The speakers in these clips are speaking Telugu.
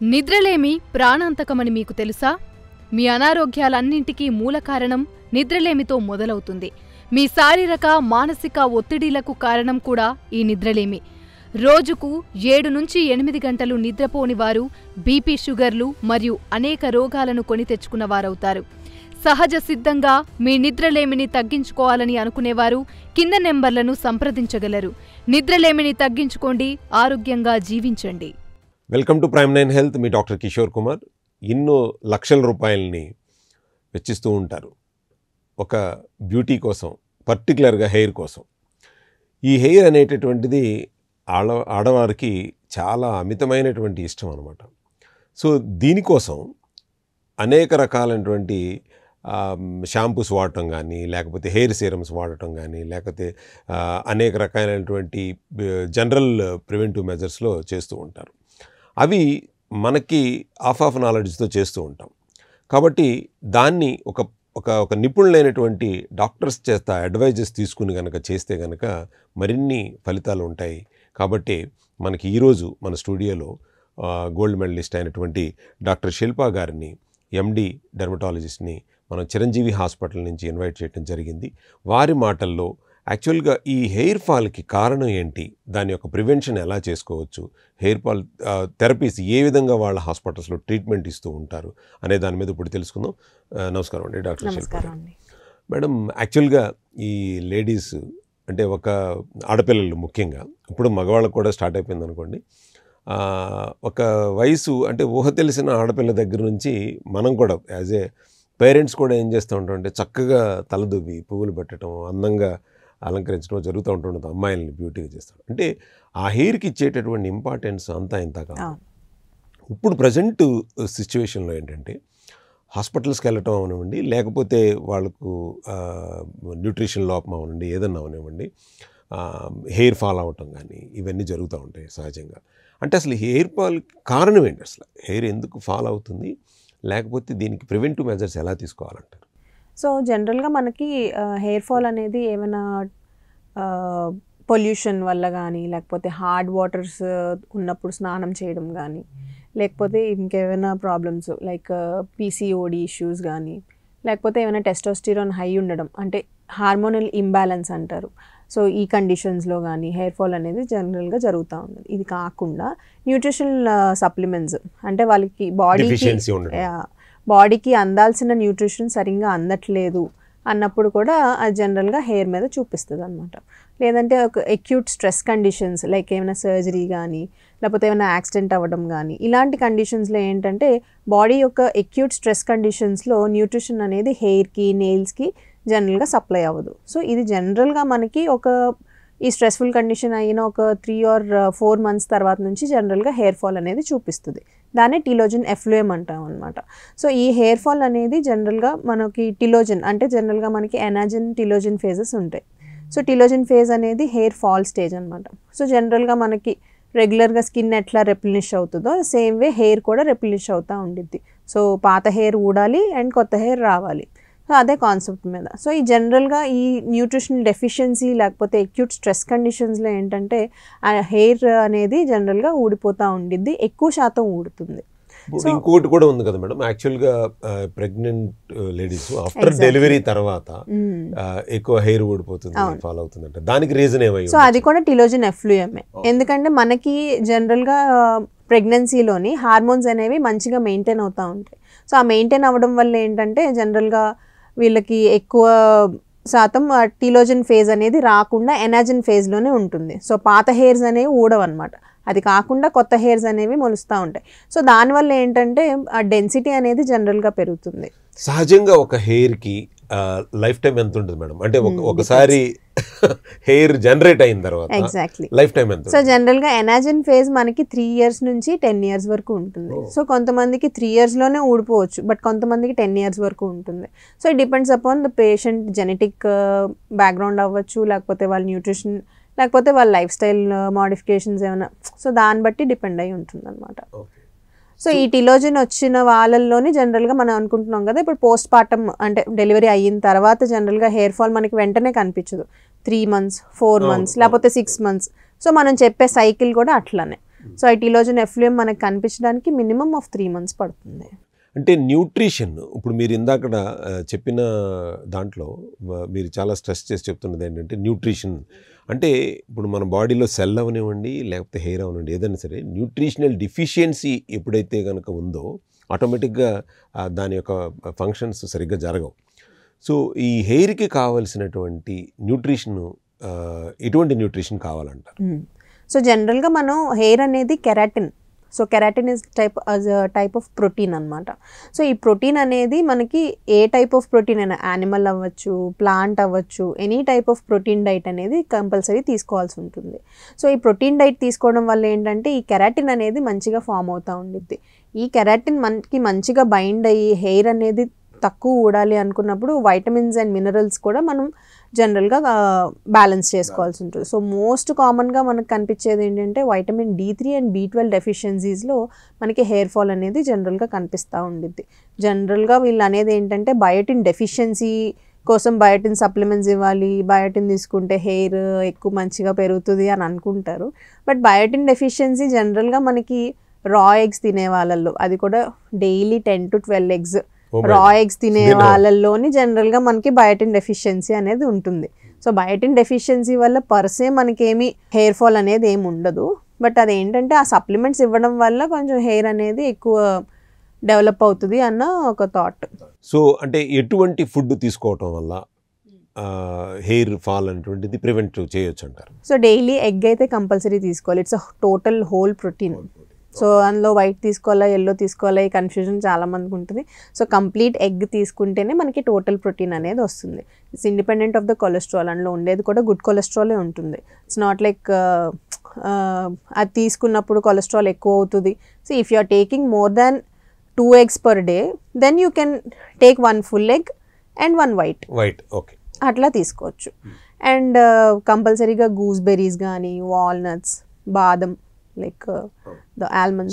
నిద్రలేమి ప్రాణాంతకమని మీకు తెలుసా? మీ అనారోగ్యాలన్నింటికీ మూల కారణం నిద్రలేమితో మొదలవుతుంది. మీ శారీరక, మానసిక ఒత్తిడిలకు కారణం కూడా ఈ నిద్రలేమి. రోజుకు 7 నుంచి 8 గంటలు నిద్రపోని వారు బీపీ, షుగర్లు మరియు అనేక రోగాలను కొని తెచ్చుకున్నవారవుతారు. సహజ సిద్ధంగా మీ నిద్రలేమిని తగ్గించుకోవాలని అనుకునేవారు కింద నెంబర్లను సంప్రదించగలరు. నిద్రలేమిని తగ్గించుకోండి, ఆరోగ్యంగా జీవించండి. Welcome to prime 9 health. మీ డాక్టర్ కిషోర్ కుమార్. ఎన్నో లక్షల రూపాయలని వెచ్చిస్తూ ఉంటారు ఒక బ్యూటీ కోసం, పర్టికులర్గా హెయిర్ కోసం. ఈ హెయిర్ అనేటటువంటిది ఆడవారికి చాలా అమితమైనటువంటి ఇష్టం అన్నమాట. సో దీనికోసం అనేక రకాలైనటువంటి షాంపూస్ వాడటం కానీ, లేకపోతే హెయిర్ సీరమ్స్ వాడటం కానీ, లేకపోతే అనేక రకాలైనటువంటి జనరల్ ప్రివెంటివ్ మెజర్స్లో చేస్తూ ఉంటారు. అవి మనకి ఆఫ్ నాలెడ్జ్తో చేస్తూ ఉంటాం. కాబట్టి దాన్ని ఒక నిపుణులైనటువంటి డాక్టర్స్ చేత అడ్వైజెస్ తీసుకుని కనుక చేస్తే కనుక మరిన్ని ఫలితాలు ఉంటాయి. కాబట్టి మనకి ఈరోజు మన స్టూడియోలో గోల్డ్ మెడలిస్ట్ అయినటువంటి డాక్టర్ శిల్పా గారిని, ఎండి డెర్మటాలజిస్ట్ని మనం చిరంజీవి హాస్పిటల్ నుంచి ఇన్వైట్ చేయడం జరిగింది. వారి మాటల్లో యాక్చువల్గా ఈ హెయిర్ ఫాల్కి కారణం ఏంటి, దాని యొక్క ప్రివెన్షన్ ఎలా చేసుకోవచ్చు, హెయిర్ ఫాల్ థెరపీస్ ఏ విధంగా వాళ్ళ హాస్పిటల్స్లో ట్రీట్మెంట్ ఇస్తూ ఉంటారు అనే దాని మీద ఇప్పుడు తెలుసుకుందాం. నమస్కారం అండి డాక్టర్ శిల్పా. మేడం, యాక్చువల్గా ఈ లేడీస్ అంటే ఒక ఆడపిల్లలు ముఖ్యంగా, ఇప్పుడు మగవాళ్ళకు కూడా స్టార్ట్ అయిపోయింది అనుకోండి, ఒక వయసు అంటే ఊహ తెలిసిన ఆడపిల్ల దగ్గర నుంచి మనం కూడా యాజ్ ఏ పేరెంట్స్ కూడా ఏం చేస్తూ ఉంటాం అంటే చక్కగా తలదువ్వి పువ్వులు పెట్టడం, అందంగా అలంకరించడం జరుగుతూ ఉంటుండదు. అమ్మాయిల్ని బ్యూటీగా చేస్తాడు. అంటే ఆ హెయిర్కి ఇచ్చేటటువంటి ఇంపార్టెన్స్ అంతా ఇంత కాదు. ఇప్పుడు ప్రజెంట్ సిచ్యువేషన్లో ఏంటంటే హాస్పిటల్స్కి వెళ్ళటం అవనివ్వండి, లేకపోతే వాళ్ళకు న్యూట్రిషన్ లోపం అవనండి, ఏదన్నా అవనివ్వండి, హెయిర్ ఫాల్ అవ్వటం కానీ ఇవన్నీ జరుగుతూ ఉంటాయి సహజంగా. అంటే అసలు హెయిర్ ఫాల్ కారణం ఏంటి, అసలు హెయిర్ ఎందుకు ఫాల్ అవుతుంది, లేకపోతే దీనికి ప్రివెంటివ్ మెజర్స్ ఎలా తీసుకోవాలంటారు? సో జనరల్గా మనకి హెయిర్ ఫాల్ అనేది ఏమైనా పొల్యూషన్ వల్ల కానీ, లేకపోతే హార్డ్ వాటర్స్ ఉన్నప్పుడు స్నానం చేయడం కానీ, లేకపోతే ఇంకేమైనా ప్రాబ్లమ్స్ లైక్ పీసీఓడి ఇష్యూస్ కానీ, లేకపోతే ఏమైనా టెస్టోస్టిరాన్ హై ఉండడం అంటే హార్మోనల్ ఇంబ్యాలెన్స్ అంటారు. సో ఈ కండిషన్స్లో కానీ హెయిర్ ఫాల్ అనేది జనరల్గా జరుగుతూ ఉంది. ఇది కాకుండా న్యూట్రిషనల్ సప్లిమెంట్స్ అంటే వాళ్ళకి బాడీకి అందాల్సిన న్యూట్రిషన్ సరిగ్గా అందట్లేదు అన్నప్పుడు కూడా అది జనరల్గా హెయిర్ మీద చూపిస్తుంది అనమాట. లేదంటే ఒక అక్యూట్ స్ట్రెస్ కండిషన్స్ లైక్ ఏమైనా సర్జరీ కానీ, లేకపోతే ఏమైనా యాక్సిడెంట్ అవ్వడం కానీ, ఇలాంటి కండిషన్స్లో ఏంటంటే బాడీ యొక్క అక్యూట్ స్ట్రెస్ కండిషన్స్లో న్యూట్రిషన్ అనేది హెయిర్కి, నెయిల్స్కి జనరల్గా సప్లై అవ్వదు. సో ఇది జనరల్గా మనకి ఈ స్ట్రెస్ఫుల్ కండిషన్ అయిన ఒక 3 or 4 months తర్వాత నుంచి జనరల్గా హెయిర్ ఫాల్ అనేది చూపిస్తుంది. దాన్ని టిలోజన్ ఎఫ్లూయం అంటాం అనమాట. సో ఈ హెయిర్ ఫాల్ అనేది జనరల్గా మనకి టిలోజన్ అంటే జనరల్గా మనకి ఎనాజిన్, టిలోజన్ ఫేజెస్ ఉంటాయి. సో టిలోజన్ ఫేజ్ అనేది హెయిర్ ఫాల్ స్టేజ్ అనమాట. సో జనరల్గా మనకి రెగ్యులర్గా స్కిన్ ఎట్లా రెప్లినిష్ అవుతుందో సేమ్ వే హెయిర్ కూడా రెప్లినిష్ అవుతూ ఉండిద్ది. సో పాత హెయిర్ ఊడాలి అండ్ కొత్త హెయిర్ రావాలి. సో అదే కాన్సెప్ట్ మీద. సో ఈ జనరల్గా ఈ న్యూట్రిషనల్ డెఫిషియన్సీ లేకపోతే అక్యూట్ స్ట్రెస్ కండిషన్స్లో ఏంటంటే ఆ హెయిర్ అనేది జనరల్గా ఊడిపోతూ ఉండిద్ది, ఎక్కువ శాతం ఊడుతుంది. ఇంకోటి కూడా ఉంది కదా మేడం, యాక్చువల్గా ప్రెగ్నెంట్ లేడీస్ ఆఫ్టర్ డెలివరీ తర్వాత ఎక్కువ హెయిర్ ఊడిపోతుంది, ఫాలో అవుతుంది అంటే దానికి రీజన్ ఏమయ్యి? సో అది కూడా టిలోజన్ ఎఫ్లూయమే. ఎందుకంటే మనకి జనరల్గా ప్రెగ్నెన్సీలోని హార్మోన్స్ అనేవి మంచిగా మెయింటైన్ అవుతూ ఉంటాయి. సో ఆ మెయింటైన్ అవ్వడం వల్ల ఏంటంటే జనరల్గా వీళ్ళకి ఎక్కువ శాతం టిలోజన్ ఫేజ్ అనేది రాకుండా ఎనాజిన్ ఫేజ్లోనే ఉంటుంది. సో పాత హెయిర్స్ అనేవి ఊడవన్నమాట. అది కాకుండా కొత్త హెయిర్స్ అనేవి మొలుస్తూ ఉంటాయి. సో దానివల్ల ఏంటంటే ఆ డెన్సిటీ అనేది జనరల్గా పెరుగుతుంది. సహజంగా ఒక హెయిర్కి లైఫ్ టైం ఎంత ఉంటుంది మేడం? అంటే ఒకసారి హెయిర్ జనరేట్ అయిన తర్వాత ఎగ్జాక్ట్లీ లైఫ్ టైం ఎంత? సో జనరల్గా ఎనాజిన్ ఫేజ్ మనకి 3 years నుంచి 10 years వరకు ఉంటుంది. సో కొంతమందికి 3 yearsలోనే ఊడిపోవచ్చు, బట్ కొంతమందికి 10 years వరకు ఉంటుంది. So it depends upon the patient genetic background అవ్వచ్చు, లేకపోతే వాళ్ళ న్యూట్రిషన్, లేకపోతే వాళ్ళ లైఫ్ స్టైల్ మోడిఫికేషన్స్ ఏమైనా, సో దాన్ని బట్టి డిపెండ్ అయి ఉంటుంది అనమాట. సో ఈ టిలోజన్ వచ్చిన వాళ్ళల్లోనే జనరల్గా మనం అనుకుంటున్నాం కదా, ఇప్పుడు పోస్ట్ పార్టమ్ అంటే డెలివరీ అయిన తర్వాత జనరల్గా హెయిర్ ఫాల్ మనకి వెంటనే కనిపించదు. 3 months, 4 months, లేకపోతే 6 months. సో మనం చెప్పే సైకిల్ కూడా అట్లానే. సో ఎటిలోజన్ ఎఫ్లూయం మనకు కనిపించడానికి మినిమం ఆఫ్ 3 months పడుతుంది. అంటే న్యూట్రిషన్ ఇప్పుడు మీరు ఇందాక చెప్పిన దాంట్లో మీరు చాలా స్ట్రెస్ చేసి చెప్తున్నది ఏంటంటే న్యూట్రిషన్ అంటే ఇప్పుడు మన బాడీలో సెల్ అవనివ్వండి లేకపోతే హెయిర్ అవనివ్వండి ఏదైనా సరే న్యూట్రిషనల్ డిఫిషియన్సీ ఎప్పుడైతే కనుక ఉందో ఆటోమేటిక్గా దాని యొక్క ఫంక్షన్స్ సరిగ్గా జరగవు. సో ఈ హెయిర్కి కావాల్సినటువంటి న్యూట్రిషన్ ఎటువంటి న్యూట్రిషన్ కావాలంటారు? సో జనరల్గా మనం హెయిర్ అనేది keratin, so keratin is type of protein అనమాట. సో ఈ ప్రోటీన్ అనేది మనకి ఏ టైప్ ఆఫ్ ప్రోటీన్ అయినా యానిమల్ అవ్వచ్చు, ప్లాంట్ అవ్వచ్చు, any type of protein diet అనేది కంపల్సరీ తీసుకోవాల్సి ఉంటుంది. సో ఈ ప్రోటీన్ డైట్ తీసుకోవడం వల్ల ఏంటంటే ఈ కెరాటిన్ అనేది మంచిగా ఫామ్ అవుతూ ఉండిద్ది. ఈ కెరాటిన్ మనకి మంచిగా బైండ్ అయ్యి హెయిర్ అనేది తక్కువ ఊడాలి అనుకున్నప్పుడు వైటమిన్స్ అండ్ మినరల్స్ కూడా మనం జనరల్గా బ్యాలెన్స్ చేసుకోవాల్సి ఉంటుంది. సో మోస్ట్ కామన్గా మనకు కనిపించేది ఏంటంటే వైటమిన్ D3 అండ్ B12 డెఫిషియన్సీస్లో మనకి హెయిర్ ఫాల్ అనేది జనరల్గా కనిపిస్తూ ఉండిద్ది. జనరల్గా వీళ్ళు అనేది ఏంటంటే బయోటిన్ డెఫిషియన్సీ కోసం బయోటిన్ సప్లిమెంట్స్ ఇవ్వాలి, బయోటిన్ తీసుకుంటే హెయిర్ ఎక్కువ మంచిగా పెరుగుతుంది అని అనుకుంటారు. బట్ బయోటిన్ డెఫిషియన్సీ జనరల్గా మనకి రా ఎగ్స్ తినే వాళ్ళల్లో, అది కూడా daily 10 to 12 eggs raw eggs తినే వాళ్ళల్లోని జనరల్గా మనకి బయోటిన్ డెఫిషియన్సీ అనేది ఉంటుంది. సో బయోటిన్ డెఫిషియన్సీ వల్ల పర్సే మనకేమి హెయిర్ ఫాల్ అనేది ఏమి ఉండదు. బట్ అదేంటంటే ఆ సప్లిమెంట్స్ ఇవ్వడం వల్ల కొంచెం హెయిర్ అనేది ఎక్కువ డెవలప్ అవుతుంది అన్న ఒక థాట్. సో అంటే ఎటువంటి ఫుడ్ తీసుకోవటం వల్ల హెయిర్ ఫాల్ అనేటువంటిది ప్రివెంట్ చేయొచ్చు అంటారు? సో డైలీ ఎగ్ అయితే కంపల్సరీ తీసుకోవాలి. It's a total whole protein. So అందులో వైట్ తీసుకోవాలా ఎల్లో తీసుకోవాలా ఈ కన్ఫ్యూజన్ చాలా మందికి ఉంటుంది. సో కంప్లీట్ ఎగ్ తీసుకుంటేనే మనకి టోటల్ ప్రోటీన్ అనేది వస్తుంది. It's independent of the cholesterol, అందులో ఉండేది కూడా గుడ్ కొలెస్ట్రాలే ఉంటుంది. ఇట్స్ నాట్ లైక్ అది తీసుకున్నప్పుడు కొలెస్ట్రాల్ ఎక్కువ అవుతుంది. So if you are taking more than 2 eggs per day then you can take 1 full egg and 1 white. Okay, అట్లా తీసుకోవచ్చు. అండ్ కంపల్సరీగా గూస్బెర్రీస్ కానీ, వాల్నట్స్, బాదం like the almonds,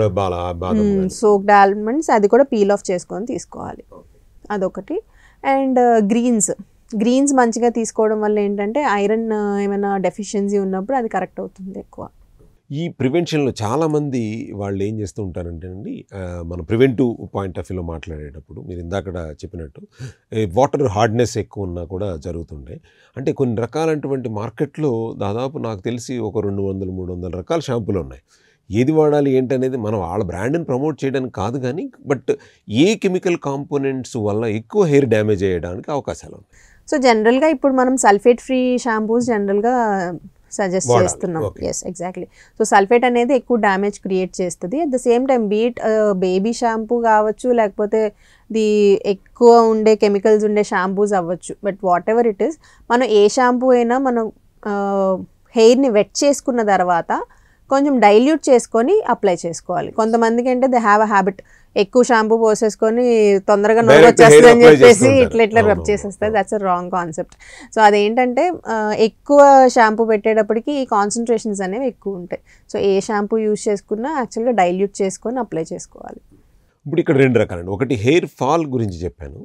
soaked almonds అది కూడా పీల్ ఆఫ్ చేసుకొని తీసుకోవాలి, అదొకటి. అండ్ గ్రీన్స్ మంచిగా తీసుకోవడం వల్ల ఏంటంటే ఐరన్ ఏమైనా డెఫిషియన్సీ ఉన్నప్పుడు అది కరెక్ట్ అవుతుంది ఎక్కువ. ఈ ప్రివెన్షన్లో చాలామంది వాళ్ళు ఏం చేస్తూ ఉంటారంటే అండి, మన ప్రివెంటివ్ పాయింట్ ఆఫ్ వ్యూలో మాట్లాడేటప్పుడు మీరు ఇందాక చెప్పినట్టు వాటర్ హార్డ్నెస్ ఎక్కువ ఉన్నా కూడా జరుగుతుండే. అంటే కొన్ని రకాలైనటువంటి మార్కెట్లో దాదాపు నాకు తెలిసి ఒక 200-300 రకాల షాంపూలు ఉన్నాయి. ఏది వాడాలి ఏంటనేది మనం వాళ్ళ బ్రాండ్ని ప్రమోట్ చేయడానికి కాదు కానీ, బట్ ఏ కెమికల్ కాంపోనెంట్స్ వల్ల ఎక్కువ హెయిర్ డ్యామేజ్ అయ్యడానికి అవకాశాలు ఉన్నాయి. సో జనరల్గా ఇప్పుడు మనం సల్ఫేట్ ఫ్రీ షాంపూస్ జనరల్గా సజెస్ట్ చేస్తున్నాం. Yes, exactly. సో సల్ఫేట్ అనేది ఎక్కువ డ్యామేజ్ క్రియేట్ చేస్తుంది. అట్ ద సేమ్ టైం బీట్ బేబీ షాంపూ కావచ్చు, లేకపోతే ఎక్కువ ఉండే కెమికల్స్ ఉండే షాంపూస్ అవ్వచ్చు. But whatever it is, మనం ఏ షాంపూ అయినా మనం హెయిర్ని వెట్ చేసుకున్న తర్వాత కొంచెం డైల్యూట్ చేసుకొని అప్లై చేసుకోవాలి. కొంతమందికి అంటే దే హ్యావ్ అ హ్యాబిట్, ఎక్కువ షాంపూ పోసేసుకొని తొందరగా నొప్పి వచ్చేస్తుంది అని చెప్పేసి ఇట్లా రబ్ చేసేస్తుంది. That's a wrong concept. So అదేంటంటే ఎక్కువ షాంపూ పెట్టేటప్పటికి ఈ కాన్సన్ట్రేషన్స్ అనేవి ఎక్కువ ఉంటాయి. సో ఏ షాంపూ యూజ్ చేసుకున్నా యాక్చువల్గా డైల్యూట్ చేసుకొని అప్లై చేసుకోవాలి. ఇప్పుడు ఇక్కడ 2 రకాలండి. ఒకటి హెయిర్ ఫాల్ గురించి చెప్పాను.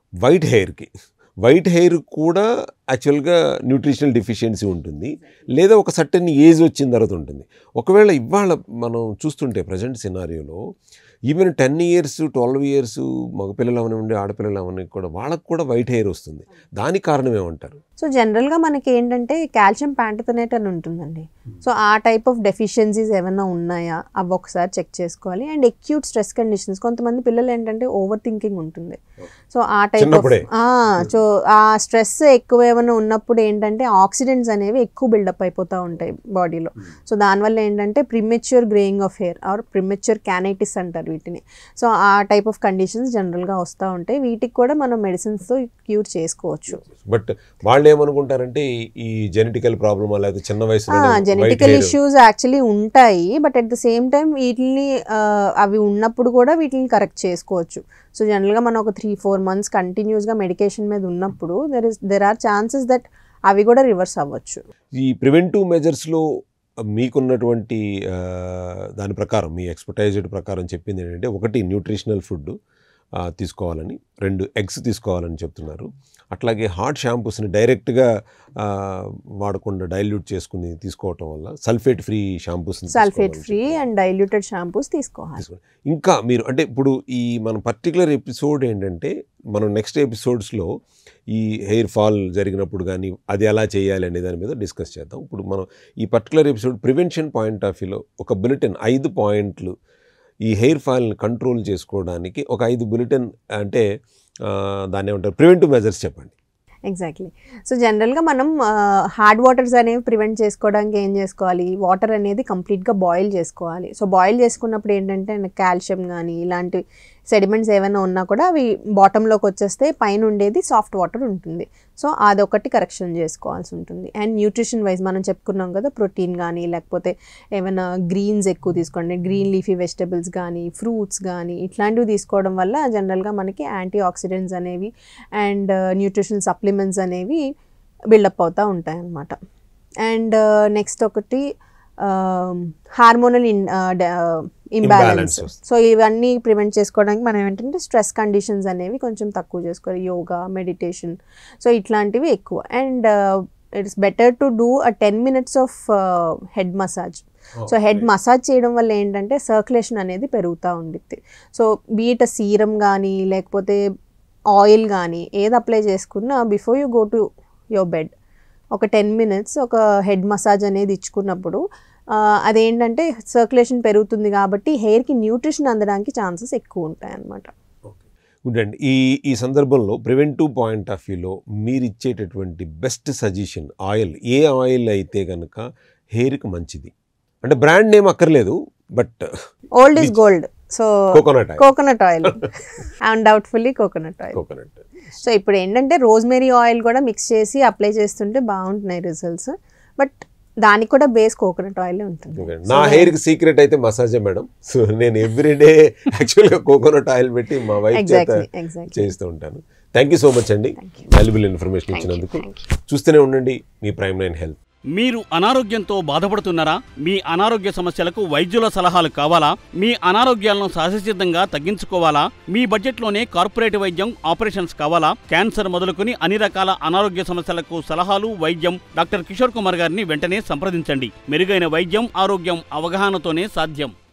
వైట్ హెయిర్ కూడా యాక్చువల్గా న్యూట్రిషనల్ డెఫిషియన్సీ ఉంటుంది, లేదా ఒక సర్టెన్ ఏజ్ వచ్చిన తర్వాత ఉంటుంది. ఒకవేళ ఇవాళ మనం చూస్తుంటే ప్రజెంట్ సినారియోలో ఈవెన్ 10 years 12 years మగపిల్లలు అవనివ్వండి ఆడపిల్లలు అవన్నీ కూడా వాళ్ళకు కూడా వైట్ హెయిర్ వస్తుంది. దానికి కారణం ఏమంటారు? సో జనరల్గా మనకి ఏంటంటే కాల్షియం ప్యాంటోథెనేట్ అని ఉంటుందండి. సో ఆ టైప్ ఆఫ్ డెఫిషియన్సీస్ ఏమైనా ఉన్నాయా అవి ఒకసారి చెక్ చేసుకోవాలి. అండ్ అక్యూట్ స్ట్రెస్ కండిషన్స్, కొంతమంది పిల్లలు ఏంటంటే ఓవర్ థింకింగ్ ఉంటుంది. సో ఆ టైప్ ఆఫ్ సో ఆ స్ట్రెస్ ఎక్కువ ఏమైనా ఉన్నప్పుడు ఏంటంటే ఆక్సిడెంట్స్ అనేవి ఎక్కువ బిల్డప్ అయిపోతూ ఉంటాయి బాడీలో. సో దానివల్ల ఏంటంటే premature greying of hair or premature canities అంటారు వీటిని. సో ఆ టైప్ ఆఫ్ కండిషన్స్ జనరల్గా వస్తూ ఉంటాయి. వీటికి కూడా మనం మెడిసిన్స్తో క్యూర్ చేసుకోవచ్చు. బట్ వాళ్ళు ఏమనుకుంటారంటే ఈ జెనెటికల్ ప్రాబ్లమ్ లేదా చిన్న వయసులో జెనెటికల్ ఇష్యూస్ యాక్చువల్లీ ఉంటాయి. But at the same time వీటిని అవి ఉన్నప్పుడు కూడా వీటిని కరెక్ట్ చేసుకోవచ్చు. సో జనరల్గా మనం ఒక 3-4 months కంటిన్యూస్గా మెడికేషన్ మీద ఉన్నప్పుడు దెర్ ఆర్ ఛాన్సెస్ దట్ అవి కూడా రివర్స్ అవ్వచ్చు. ఈ ప్రివెంటివ్ మెజర్స్లో మీకున్నటువంటి దాని ప్రకారం మీ ఎక్స్పర్టైజ్డ్ ప్రకారం చెప్పింది ఏంటంటే, ఒకటి న్యూట్రిషనల్ ఫుడ్, తీసుకోవాలని, 2 ఎగ్స్ తీసుకోవాలని చెప్తున్నారు. అట్లాగే హాట్ షాంపూస్ని డైరెక్ట్గా వాడకుండా డైల్యూట్ చేసుకుని తీసుకోవటం వల్ల sulphate free shampoos, sulphate free and diluted shampoos తీసుకోవాలి. ఇంకా మీరు అంటే ఇప్పుడు ఈ మన పర్టికులర్ ఎపిసోడ్ ఏంటంటే మనం నెక్స్ట్ ఎపిసోడ్స్లో ఈ హెయిర్ ఫాల్ జరిగినప్పుడు కానీ అది ఎలా చేయాలి అనే దాని మీద డిస్కస్ చేద్దాం. ఇప్పుడు మనం ఈ particular episode prevention point of వ్యూలో ఒక బులెటిన్ 5 పాయింట్లు ఈ హెయిర్ ఫాల్ని కంట్రోల్ చేసుకోవడానికి ఒక 5 బులెటిన్ అంటే దాన్ని ఏమంటారు ప్రివెంటివ్ మెజర్స్ చెప్పండి. ఎగ్జాక్ట్లీ. సో జనరల్గా మనం హార్డ్ వాటర్స్ అనేవి ప్రివెంట్ చేసుకోవడానికి ఏం చేసుకోవాలి, వాటర్ అనేది కంప్లీట్గా బాయిల్ చేసుకోవాలి. సో బాయిల్ చేసుకున్నప్పుడు ఏంటంటే కాల్షియం కానీ ఇలాంటి సెడిమెంట్స్ ఏమైనా ఉన్నా కూడా అవి బాటంలోకి వచ్చేస్తే పైన ఉండేది సాఫ్ట్ వాటర్ ఉంటుంది. సో అదొకటి కరెక్షన్ చేసుకోవాల్సి ఉంటుంది. అండ్ న్యూట్రిషన్ వైజ్ మనం చెప్పుకున్నాం కదా, ప్రోటీన్ కానీ లేకపోతే ఏమైనా గ్రీన్స్ ఎక్కువ తీసుకోండి, గ్రీన్ లీఫీ వెజిటబుల్స్ కానీ ఫ్రూట్స్ కానీ ఇట్లాంటివి తీసుకోవడం వల్ల జనరల్గా మనకి యాంటీ ఆక్సిడెంట్స్ అనేవి అండ్ న్యూట్రిషన్ సప్లిమెంట్స్ అనేవి బిల్డప్ అవుతూ ఉంటాయి అన్నమాట. అండ్ నెక్స్ట్ ఒకటి హార్మోనల్ ఇంబ్యాలెన్స్. సో ఇవన్నీ ప్రివెంట్ చేసుకోవడానికి మనం ఏంటంటే స్ట్రెస్ కండిషన్స్ అనేవి కొంచెం తక్కువ చేసుకోవాలి, యోగా, మెడిటేషన్, సో ఇట్లాంటివి ఎక్కువ. And it's better to do 10 minutes of head massage. So head massage చేయడం వల్ల ఏంటంటే సర్క్యులేషన్ అనేది పెరుగుతూ ఉండిద్ది. సో బీట్ సీరం కానీ లేకపోతే ఆయిల్ కానీ ఏది అప్లై చేసుకున్నా before you go to your bed ఒక 10 minutes ఒక హెడ్ మసాజ్ అనేది ఇచ్చుకున్నప్పుడు అదేంటంటే సర్క్యులేషన్ పెరుగుతుంది కాబట్టి హెయిర్కి న్యూట్రిషన్ అందడానికి ఛాన్సెస్ ఎక్కువ ఉంటాయి అన్నమాట. గుడ్ అండి. ఈ సందర్భంలో ప్రివెంటివ్ పాయింట్ ఆఫ్ వ్యూలో మీరు ఇచ్చేటటువంటి బెస్ట్ సజెషన్ ఆయిల్, ఏ ఆయిల్ అయితే కనుక హెయిర్కి మంచిది? అంటే బ్రాండ్ నేమ్ అక్కర్లేదు, but old is gold. So coconut oil undoubtfully coconut oil. So ఇప్పుడు ఏంటంటే రోజ్మెరీ ఆయిల్ కూడా మిక్స్ చేసి అప్లై చేస్తుంటే బాగుంటున్నాయి రిజల్ట్స్, బట్ దానికి కూడా బేస్ కోకోనట్ ఆయిల్ ఉంటుంది. నా హెయిర్ కి సీక్రెట్ అయితే మసాజే మేడం. సో నేను ఎవ్రీడే యాక్చువల్గా కోకోనట్ ఆయిల్ పెట్టి మా వైఫ్ చేత చేస్తూ ఉంటాను. థ్యాంక్ యూ సో మచ్ అండి, వాల్యుబుల్ ఇన్ఫర్మేషన్ ఇచ్చినందుకు. చూస్తూనే ఉండండి మీ ప్రైమ్9 హెల్త్. మీరు అనారోగ్యంతో బాధపడుతున్నారా? మీ అనారోగ్య సమస్యలకు వైద్యుల సలహాలు కావాలా? మీ అనారోగ్యాలను సహజసిద్ధంగా తగ్గించుకోవాలా? మీ బడ్జెట్లోనే కార్పొరేట్ వైద్యం, ఆపరేషన్స్ కావాలా? క్యాన్సర్ మొదలుకొని అన్ని రకాల అనారోగ్య సమస్యలకు సలహాలు, వైద్యం డాక్టర్ కిషోర్ కుమార్ గారిని వెంటనే సంప్రదించండి. మెరుగైన వైద్యం, ఆరోగ్యం అవగాహనతోనే సాధ్యం.